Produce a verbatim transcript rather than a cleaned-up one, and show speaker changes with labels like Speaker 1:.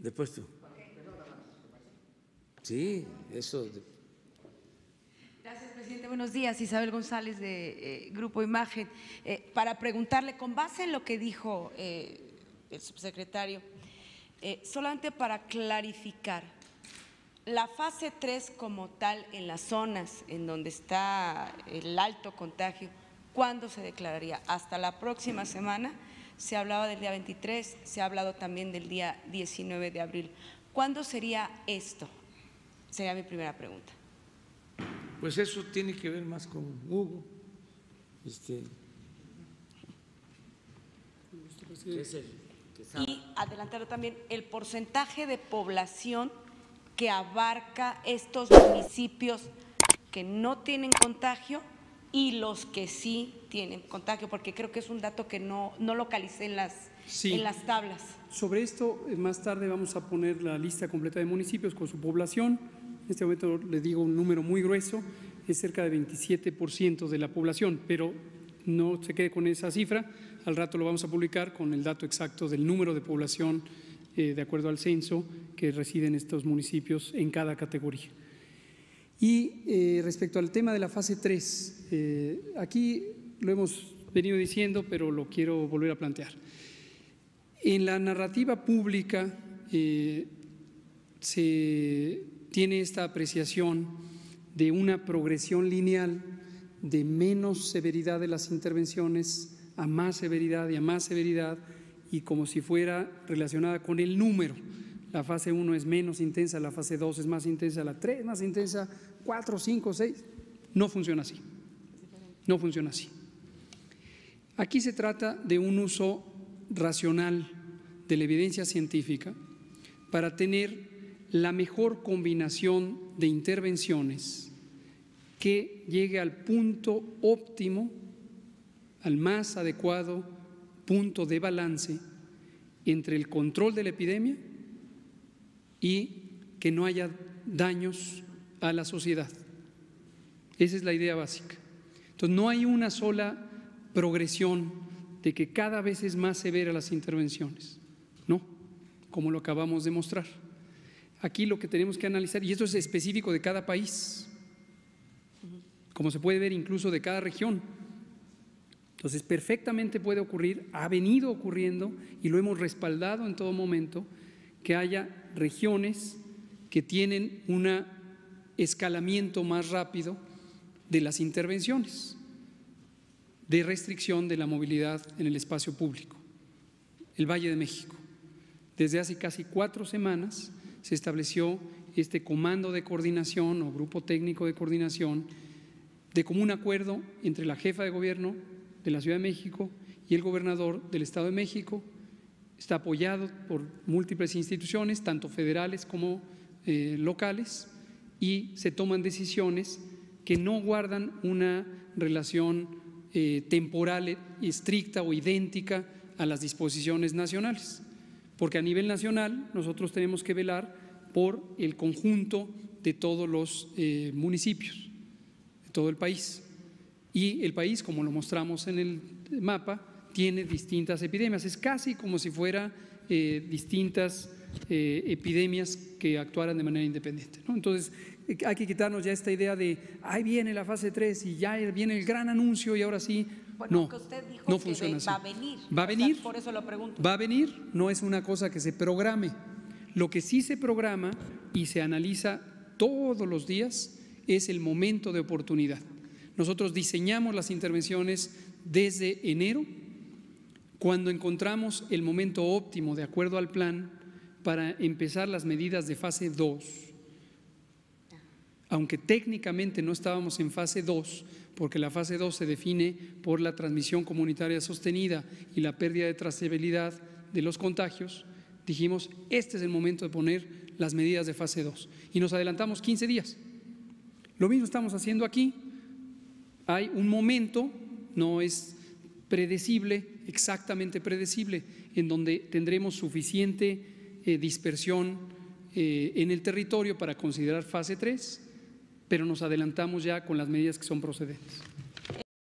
Speaker 1: Después tú. Sí, eso.
Speaker 2: Gracias, presidente. Buenos días. Isabel González, de eh, Grupo Imagen. Eh, para preguntarle, con base en lo que dijo eh, el subsecretario, eh, solamente para clarificar, la fase tres como tal en las zonas en donde está el alto contagio, ¿cuándo se declararía? ¿Hasta la próxima semana? Se hablaba del día veintitrés, se ha hablado también del día diecinueve de abril. ¿Cuándo sería esto? Sería mi primera pregunta.
Speaker 1: Pues eso tiene que ver más con Hugo. Este, que es el que sabe.
Speaker 2: Y adelantarlo también, el porcentaje de población que abarca estos municipios que no tienen contagio y los que sí tienen contagio, porque creo que es un dato que no, no localicé en las,
Speaker 3: sí.
Speaker 2: en las tablas.
Speaker 3: Sobre esto, más tarde vamos a poner la lista completa de municipios con su población. En este momento le digo un número muy grueso, es cerca de veintisiete por ciento de la población, pero no se quede con esa cifra, al rato lo vamos a publicar con el dato exacto del número de población eh, de acuerdo al censo que residen estos municipios en cada categoría. Y eh, respecto al tema de la fase tres, eh, aquí lo hemos venido diciendo, pero lo quiero volver a plantear. En la narrativa pública eh, se tiene esta apreciación de una progresión lineal de menos severidad de las intervenciones a más severidad y a más severidad, y como si fuera relacionada con el número. La fase uno es menos intensa, la fase dos es más intensa, la tres más intensa, cuatro, cinco, seis. No funciona así. No funciona así. Aquí se trata de un uso racional de la evidencia científica para tener la mejor combinación de intervenciones que llegue al punto óptimo, al más adecuado punto de balance entre el control de la epidemia y que no haya daños a la sociedad. Esa es la idea básica. Entonces, no hay una sola progresión de que cada vez es más severa las intervenciones, no, como lo acabamos de mostrar. Aquí lo que tenemos que analizar, y esto es específico de cada país, como se puede ver incluso de cada región. Entonces, perfectamente puede ocurrir, ha venido ocurriendo y lo hemos respaldado en todo momento, que haya regiones que tienen un escalamiento más rápido de las intervenciones de restricción de la movilidad en el espacio público. El Valle de México. Desde hace casi cuatro semanas se estableció este comando de coordinación o grupo técnico de coordinación de común acuerdo entre la jefa de gobierno de la Ciudad de México y el gobernador del Estado de México. Está apoyado por múltiples instituciones, tanto federales como eh, locales, y se toman decisiones que no guardan una relación eh, temporal estricta o idéntica a las disposiciones nacionales, porque a nivel nacional nosotros tenemos que velar por el conjunto de todos los eh, municipios, de todo el país. Y el país, como lo mostramos en el mapa, tiene distintas epidemias. Es casi como si fuera eh, distintas eh, epidemias que actuaran de manera independiente, ¿no? Entonces, hay que quitarnos ya esta idea de ahí viene la fase tres y ya viene el gran anuncio y ahora sí.
Speaker 2: Bueno,
Speaker 3: no,
Speaker 2: que usted dijo
Speaker 3: no
Speaker 2: que
Speaker 3: funciona así.
Speaker 2: va a venir.
Speaker 3: Va a venir.
Speaker 2: O sea, por eso lo pregunto.
Speaker 3: Va a venir, no es una cosa que se programe. Lo que sí se programa y se analiza todos los días es el momento de oportunidad. Nosotros diseñamos las intervenciones desde enero, cuando encontramos el momento óptimo de acuerdo al plan para empezar las medidas de fase dos. Aunque técnicamente no estábamos en fase dos, porque la fase dos se define por la transmisión comunitaria sostenida y la pérdida de trazabilidad de los contagios, dijimos, este es el momento de poner las medidas de fase dos y nos adelantamos quince días. Lo mismo estamos haciendo aquí. Hay un momento, no es predecible, exactamente predecible, en donde tendremos suficiente eh, dispersión eh, en el territorio para considerar fase tres, pero nos adelantamos ya con las medidas que son procedentes.